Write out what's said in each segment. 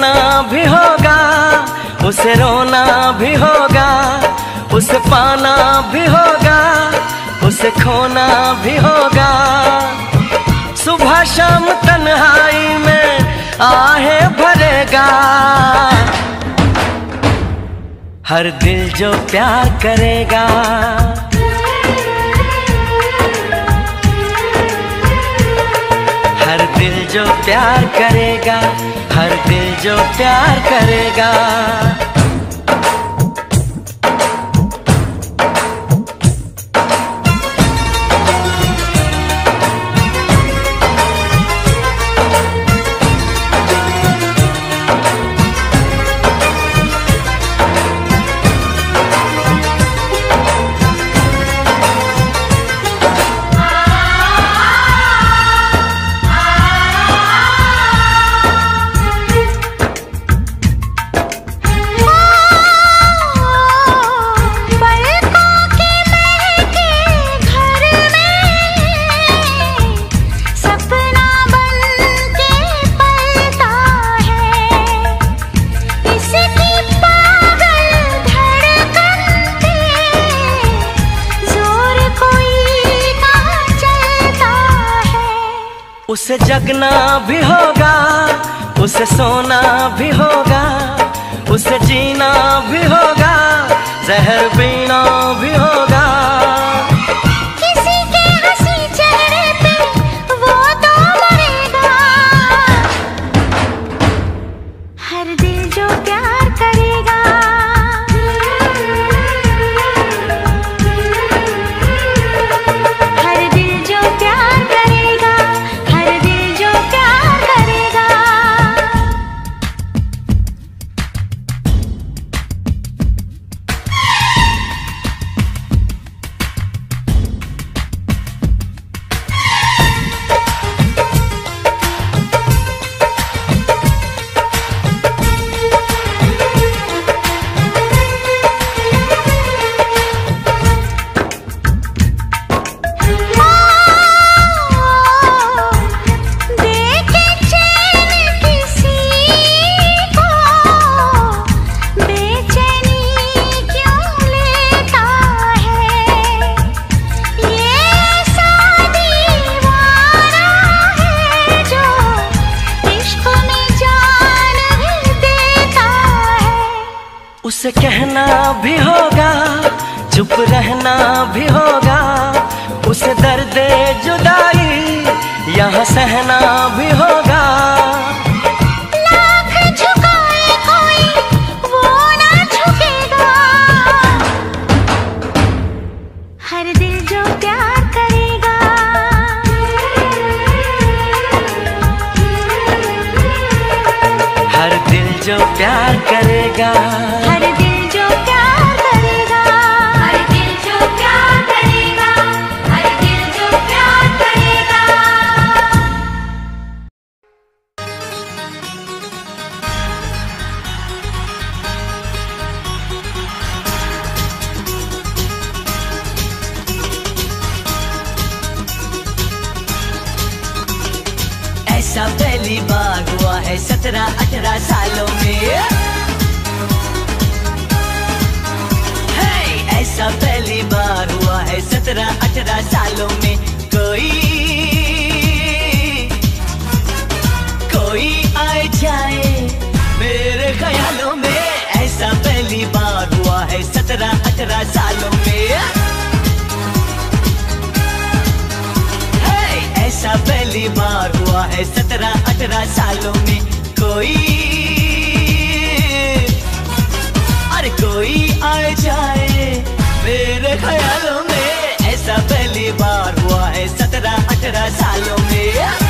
कहना भी होगा, उसे रोना भी होगा, उसे पाना भी होगा, उसे खोना भी होगा। सुबह शाम तन्हाई में आहे भरेगा, हर दिल जो प्यार करेगा। हर दिल जो प्यार करेगा, हर दिल जो प्यार करेगा। उसे जगना भी होगा, उसे सोना भी होगा, उसे जीना भी होगा, जहर पीना भी होगा। किसी के हंसी चेहरे पे वो तो मरेगा, हर दिल जो प्यार करेगा। हर दिल जो प्यार करेगा, हर दिल जो प्यार करेगा। देखे चैन किसी को, बेचैनी क्यों लेता है? ये ऐसा दीवाना है जो इश्क में जान भी देता है। उसे कहना भी होगा, चुप रहना भी होगा, उसे दर्द जुदाई यहाँ सहना भी होगा। लाख झुकाए कोई वो ना झुकेगा, हर दिल जो प्यार करेगा। हर दिल जो प्यार करेगा, हर दिल जो प्यार करेगा। हर दिल जो प्यार करेगा, हर दिल जो प्यार करेगा। ऐसा पहली बार हुआ है 17-18 सालों में। ऐसा पहली बार हुआ है 17-18 सालों में। कोई आए जाए मेरे ख्यालों में। ऐसा पहली बार हुआ है 17-18 सालों में। ऐसा पहली बार हुआ है 17-18 सालों में। कोई आए जाए मेरे ख्यालों में। ऐसा पहली बार हुआ है 17-18 सालों में।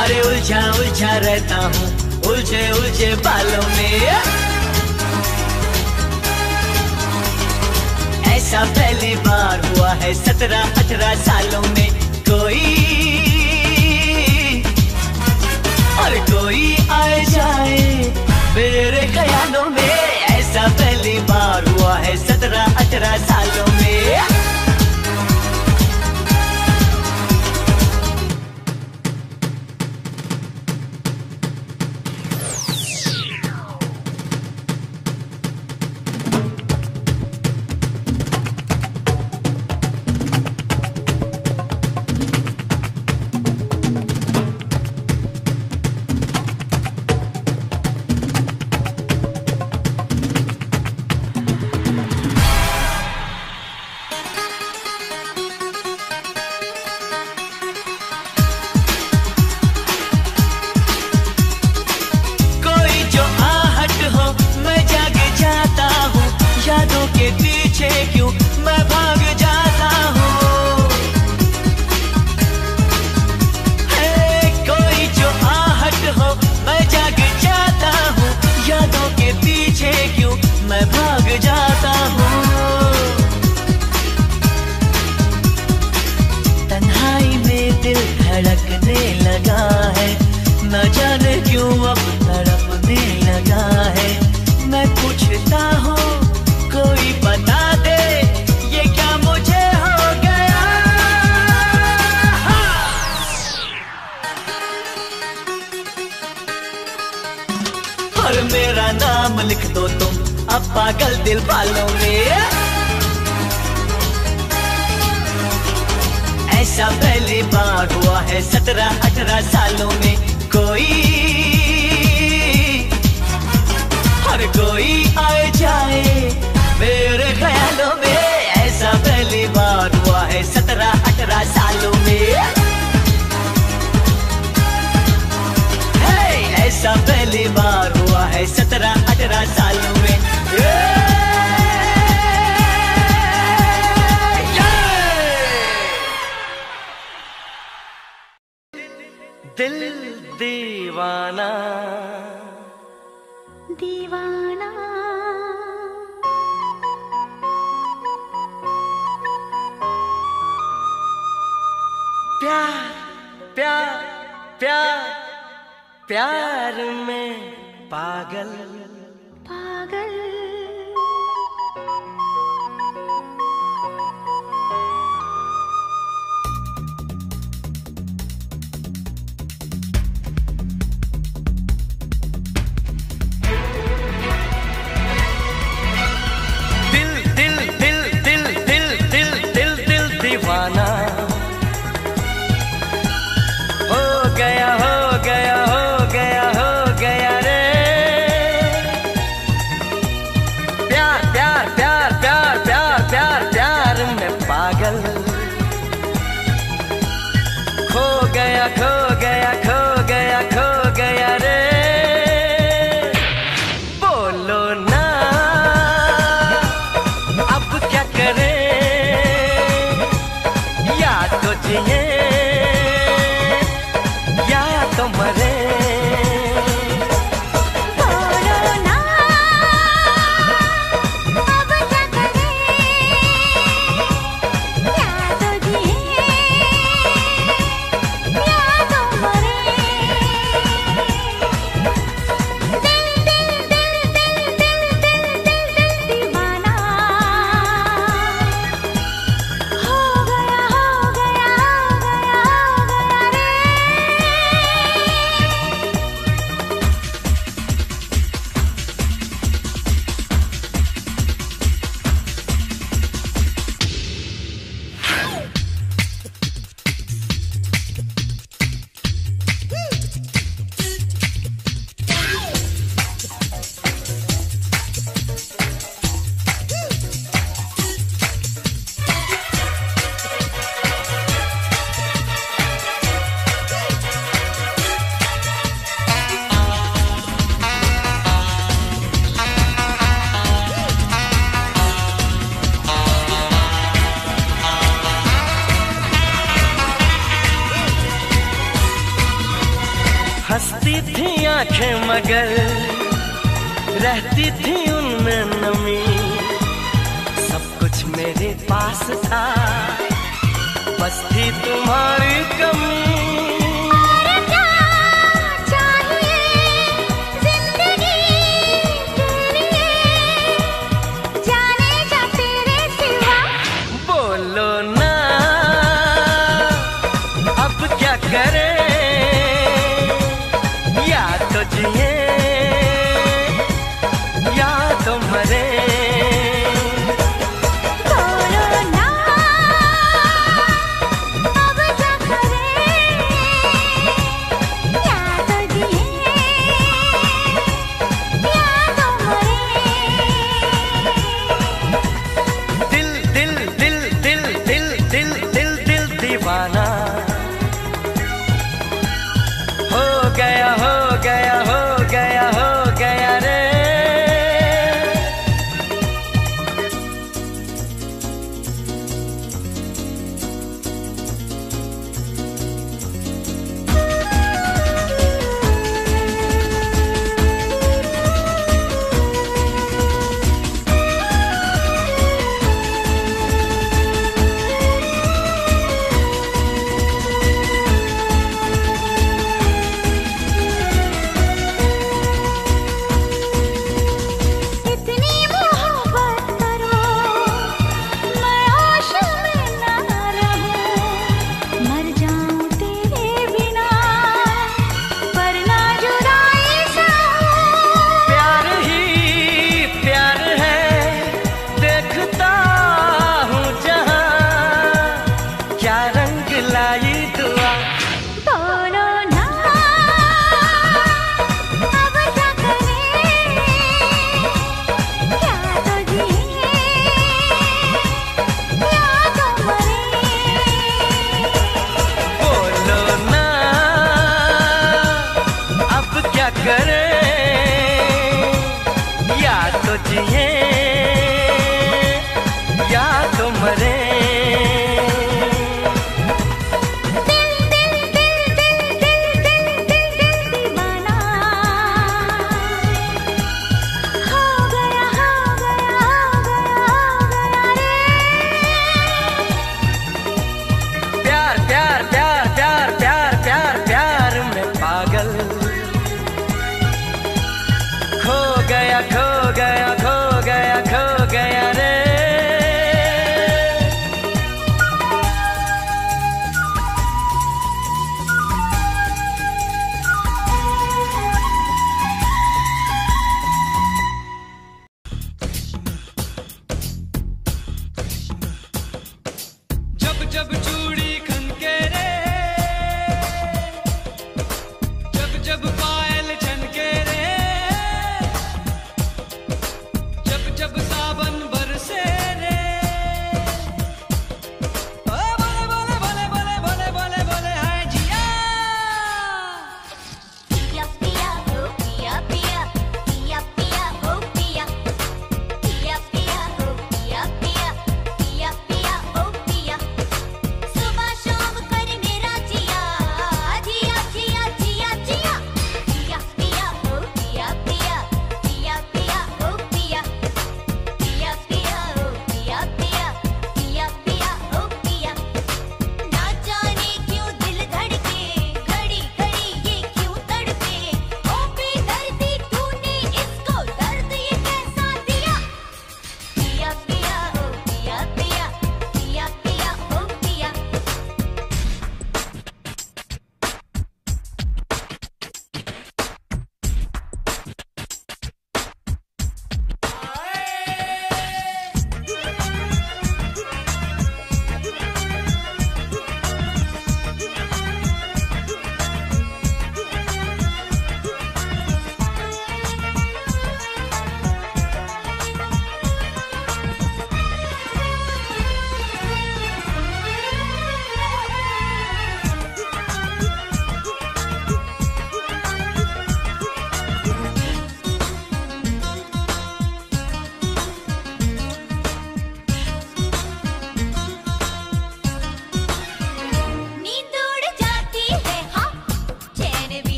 अरे उलझा उलझा रहता हूँ उलझे उलझे बालों में। ऐसा पहली बार हुआ है 17-18 सालों में। कोई आए जाए मेरे ख्यालों में। ऐसा पहली बार हुआ है 17-18 सालों में। क्यों मैं भाग जाता हूँ। कोई जो आहट हो मैं जाग जाता हूँ। यादों के पीछे क्यों मैं भाग जाता हूँ। तन्हाई में दिल धड़कने लगा है। न जाने क्यों अब तड़पने लगा है। मैं पूछता हूँ कोई बता दे ये क्या मुझे हो गया। और मेरा नाम लिख दो तुम अब पागल दिल वालों में। ऐसा पहली बार हुआ है 17-18 सालों में। कोई आए जाए मेरे ख्यालों में। ऐसा पहली बार हुआ है 17-18 सालों में। ऐसा पहली बार हुआ है 17-18 सालों में। दिल दीवाना दीवाना प्यार प्यार प्यार प्यार में पागल पागल दीवाना हो गया हो गया हो गया हो गया रे। हंसती थी आंखें मगर रहती थी उनमें नमी। सब कुछ मेरे पास था, बस थी तुम्हारी कमी।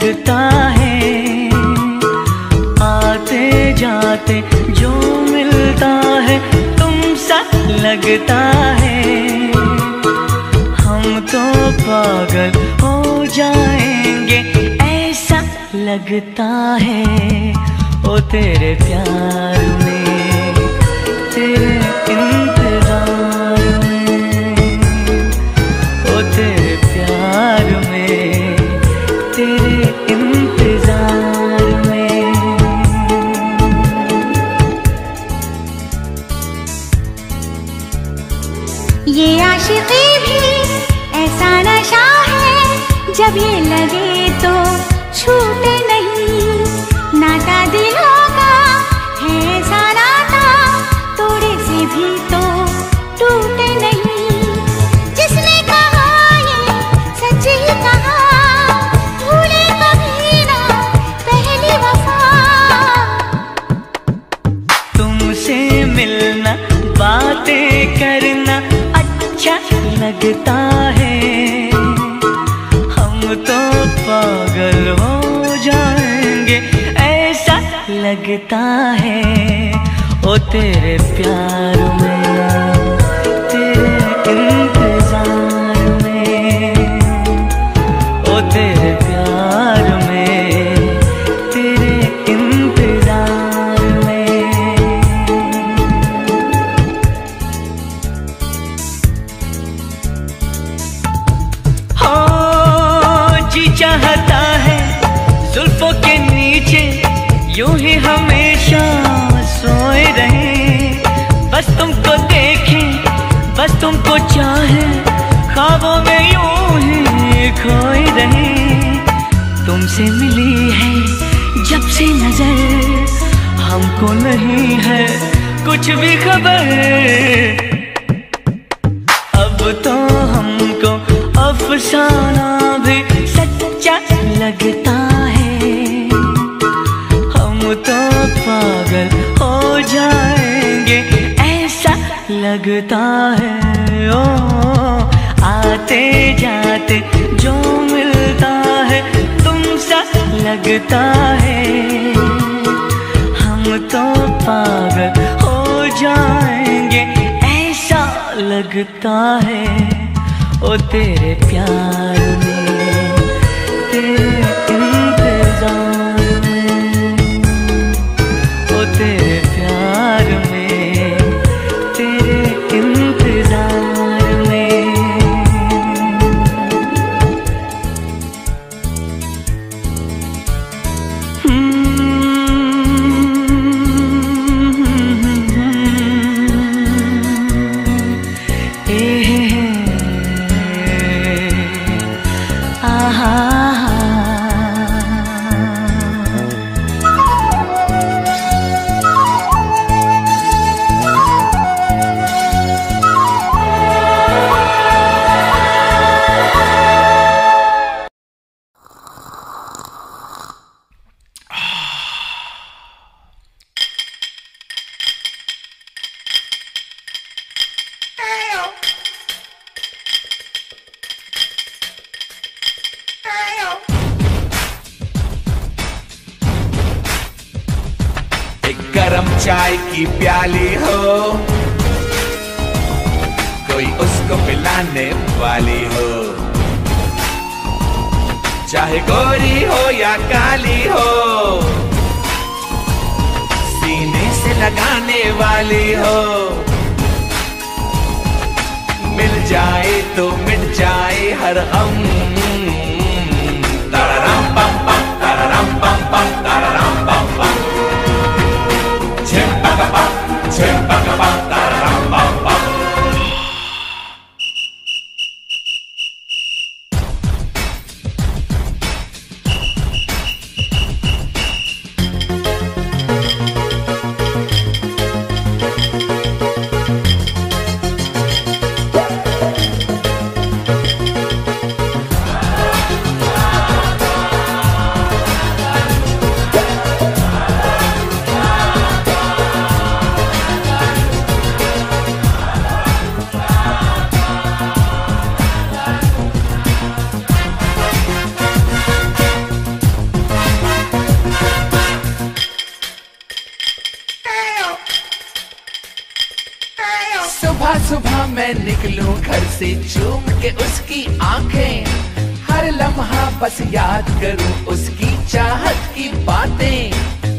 लगता है, आते जाते जो मिलता है तुमसा लगता है, हम तो पागल हो जाएंगे ऐसा लगता है। ओ तेरे प्यार में, तेरे इंतजार में, ओ तेरे प्यार में, तेरे इंतजार में। ये आशिक़ी भी ऐसा नशा है, जब ये लगे तो छूटे नहीं। नाता दिलों का है ऐसा नाता, तोड़े से भी तो टूटे नहीं। जिसने कहा ये सच ही कहा, भूले कभी ना पहली वफा। तुमसे मिलना, बातें करना अच्छा लगता है, हम तो पागल हो जाएंगे ऐसा लगता है। ओ तेरे प्यार में, तेरे इंतजार में, ओ तेरे प्यार में, तेरे इंतजार में। हो जी चाहता है जुल्फों के नीचे यूं ही हमेशा सोए रहें, बस तुमको देखें, बस तुमको चाहें, ख्वाबों में यूं ही खोए रहें। तुमसे मिली है जब से नजर, हमको नहीं है कुछ भी खबर। अब तो हमको अफसाना भी सच्चा लगता है, हम तो पागल हो जाएंगे ऐसा लगता है। ओ आते जाते जो मिलता है तुमसा लगता है, हम तो पागल हो जाएंगे ऐसा लगता है। ओ तेरे प्यार में, तेरे इंतजार में, ओ तेरे प्यार में, तेरे इंतजार में। गरम चाय की प्याली हो, कोई उसको पिलाने वाली हो, चाहे गोरी हो या काली हो, सीने से लगाने वाली हो। मिल जाए तो मिट जाए हर गम। तररम पम पम, तररम पम पम, तररम पम पम। मैं निकलूं घर से चूम के उसकी आंखें, हर लम्हा बस याद करूं उसकी चाहत की बातें।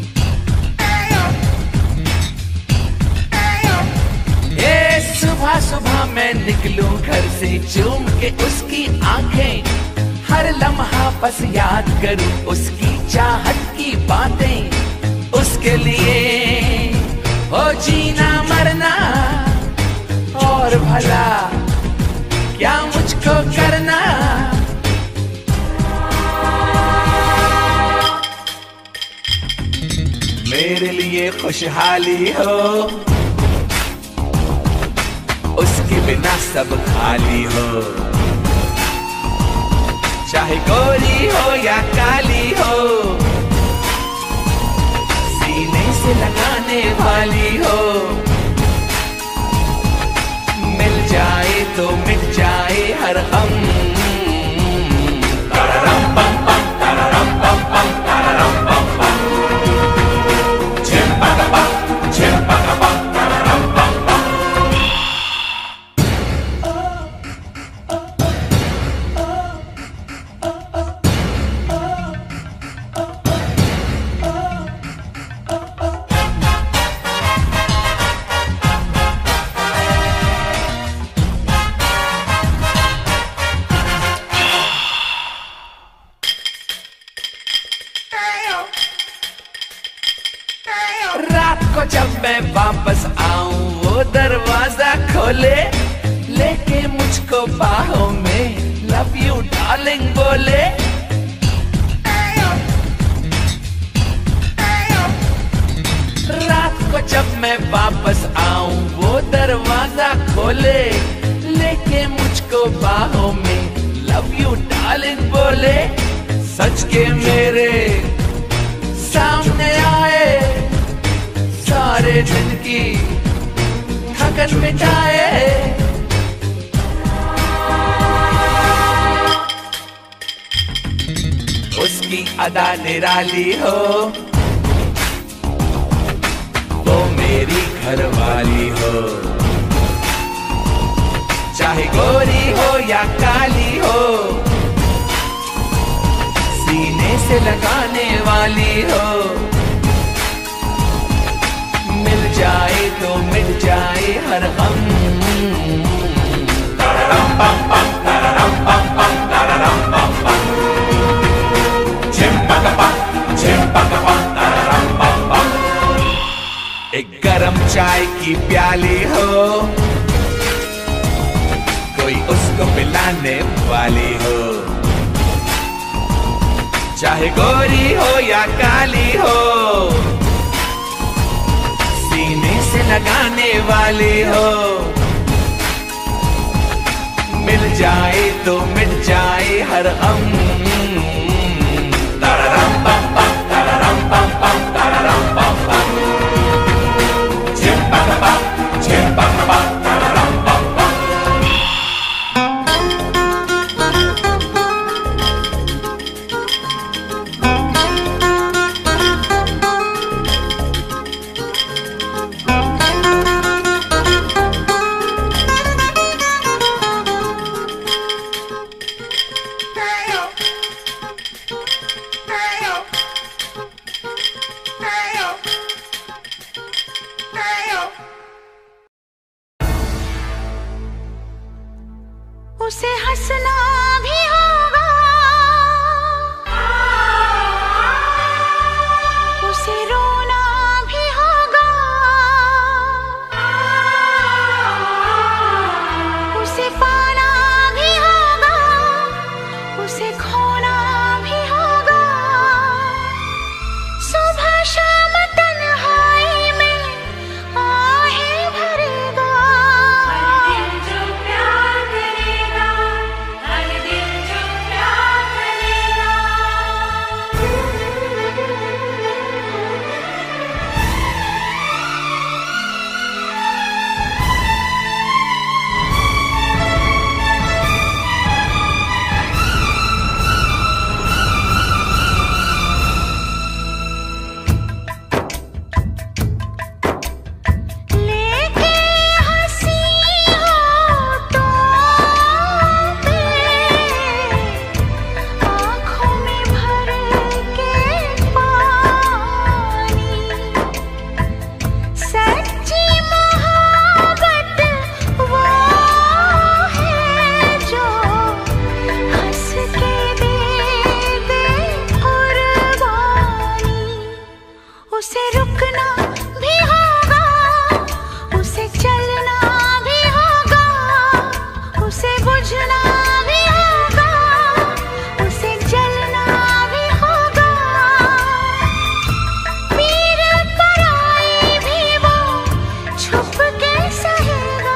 ये सुबह सुबह मैं निकलूं घर से चूम के उसकी आंखें, हर लम्हा बस याद करूं उसकी चाहत की बातें। उसके लिए हो जीना मरना और भला क्या मुझको करना। मेरे लिए खुशहाली हो, उसके बिना सब खाली हो, चाहे गोरी हो या काली हो, सीने से लगाने वाली हो। मिल जाए तो मिट जाए हर गम। तररम पम पम तररम पम पम तररम पम पम, झिम पक पम झिम पक पम तररम पम पम। रात को जब मैं वापस आऊं वो दरवाजा खोले, लेके मुझको बाहों में लव यू डार्लिंग बोले। रात को जब मैं वापस आऊं वो दरवाजा खोले, लेके मुझको बाहों में लव यू डार्लिंग बोले। सच के मेरे सामने आए, सारे दिन की थकन मिटाए। उसकी अदा निराली हो, वो मेरी घरवाली हो, चाहे गोरी हो या काली हो, सीने से लगाने वाली हो। मिल जाए तो मिट जाए हर गम। तररम पम पम तररम पम पम तररम पम पम, झिम पक पम झिम पक पम तररम पम पम। एक गरम चाय की प्याली हो, कोई उसको पिलाने वाली हो, चाहे गोरी हो या काली हो, सीने से लगाने वाली हो। मिल जाए तो मिट जाए हर गम। तररम पम पम तररम पम पम तररम पम पम, झिम पक पम झिम पक पम तररम पम पम। उसे हंसना भी होगा, उसे रोना भी होगा, उसे पाना भी होगा, उसे खोना भी होगा। सुबह शाम तन्हाई में आहें भरेगा, हर दिल जो प्यार करेगा, हर उड़ना भी होगा, उसे चलना भी होगा, उसे बुझना भी होगा, उसे जलना भी होगा। पीर पराई भी वो छुप के सहेगा।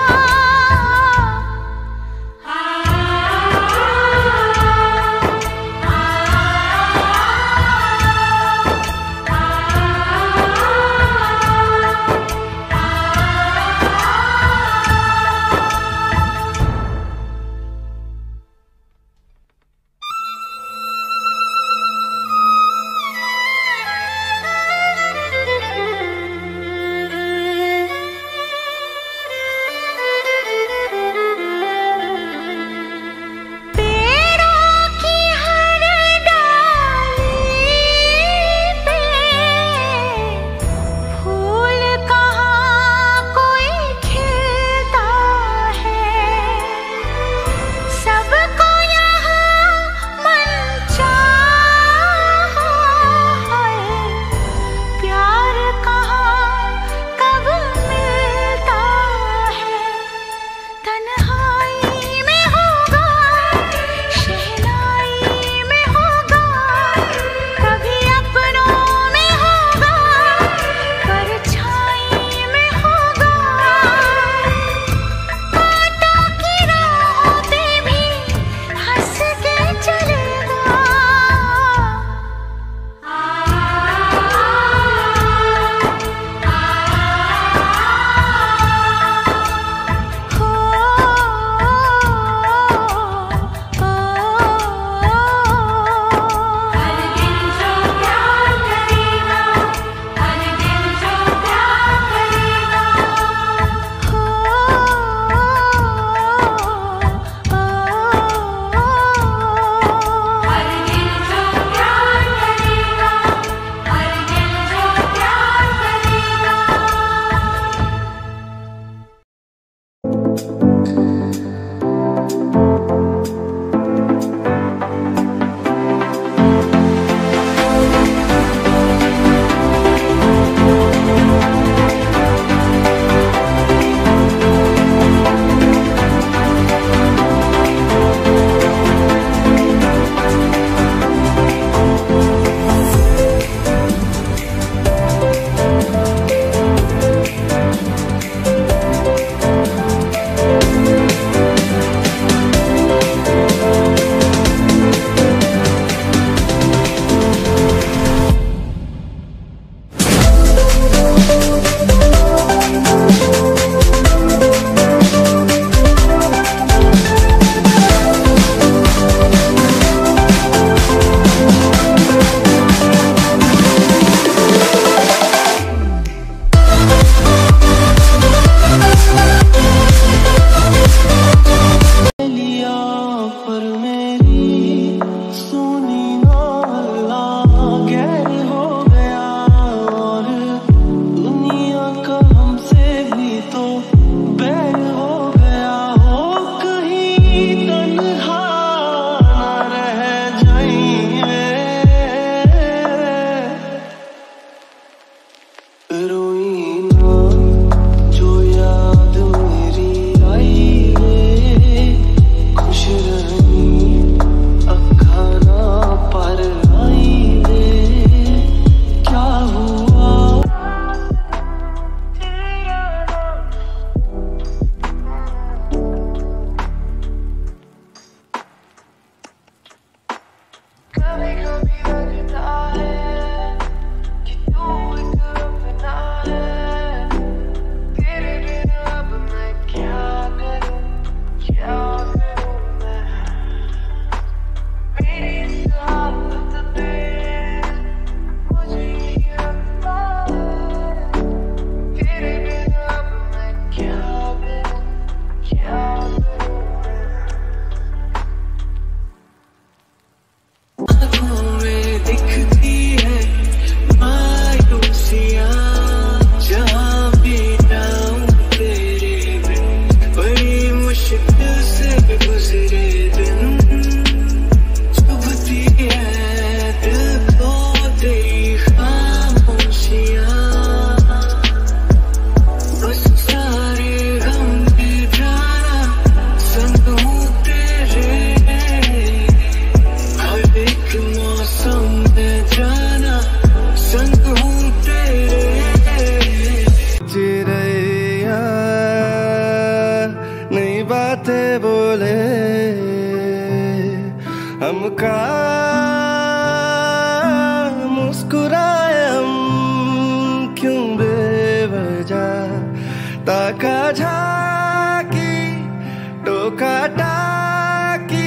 ताका झाकी टोका टाकी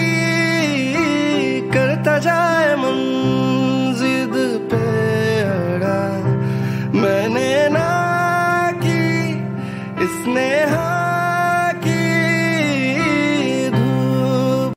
करता जाए मन जिद पे अड़ा। मैंने ना की इसने हाँ की धूप।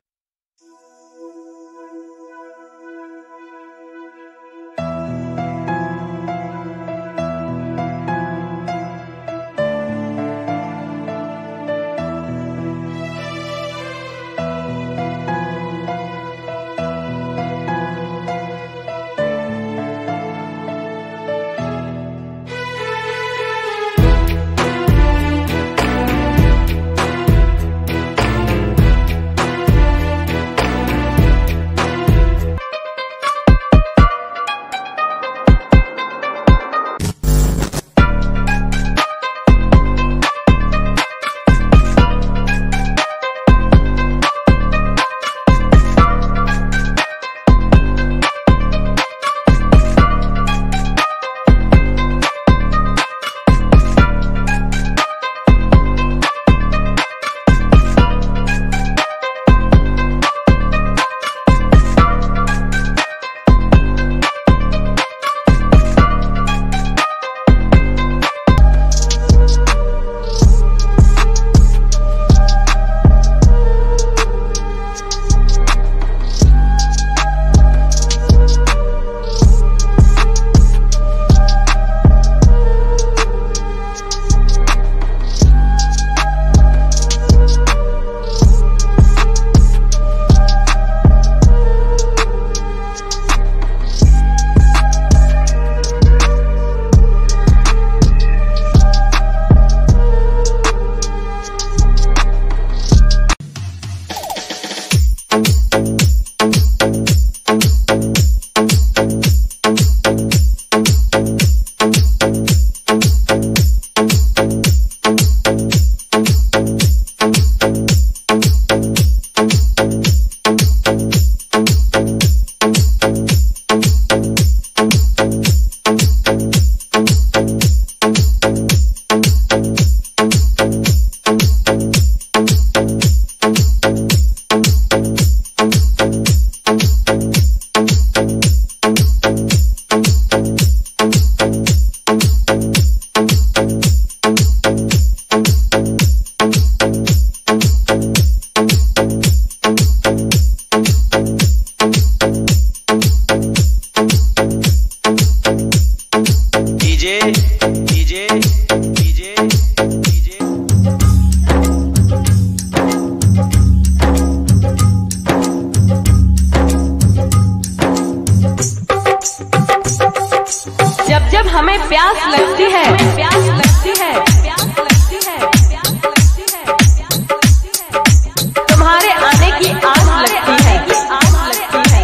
हमें प्यास लगती है, प्यास लगती है, प्यास लगती है, प्यास लगती है, तुम्हारे आने की आस लगती है, आस लगती है,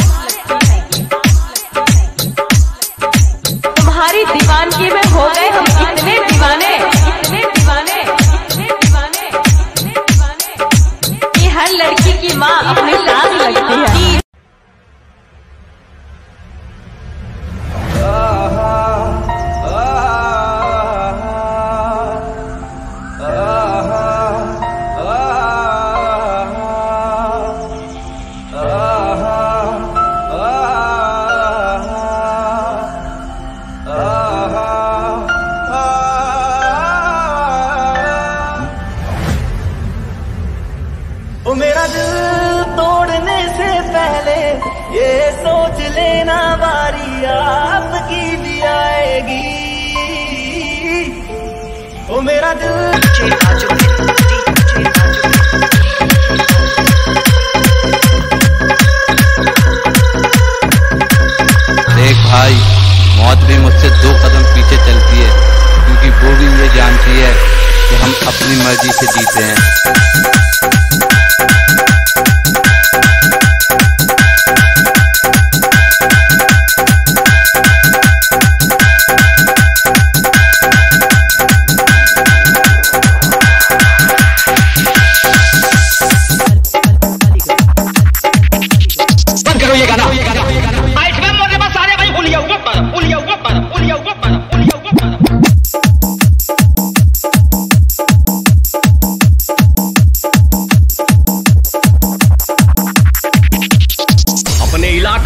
तुम्हारी दीवानगी में हो गए हम इतने दीवाने, इतने दीवाने, इतने दीवाने, इतने दीवाने कि हर लड़की की माँ अपनी सास लगती है। ओ मेरा दिल तोड़ने से पहले ये सोच लेना बारी आपकी भी आएगी। ओ मेरा दिल देख भाई, मौत भी मुझसे 2 कदम पीछे चलती है, क्योंकि वो भी ये जानती है कि हम अपनी मर्जी से जीते हैं।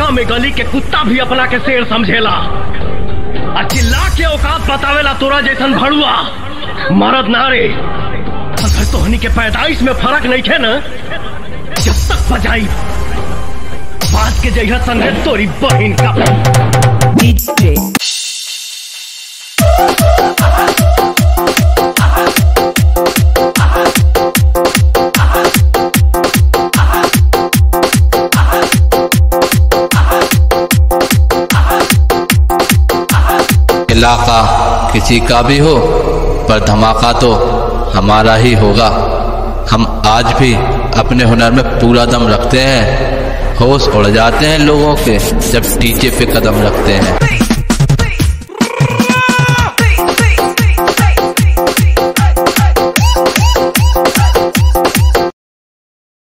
इलाका में गली के कुत्ता भी अपना के शेर समझेला। चिल्ला के औकात बतावेला तोरा जैसन भड़ुआ मरद नारे। अगर तोहनी के पैदाइश में फर्क नहीं है ना, जब तक बजाई बात के जगह संगे तोरी बहन का डीजे इलाका किसी का भी हो, पर धमाका तो हमारा ही होगा। हम आज भी अपने हुनर में पूरा दम रखते हैं। होश उड़ जाते हैं लोगों के जब डीजे पे कदम रखते हैं।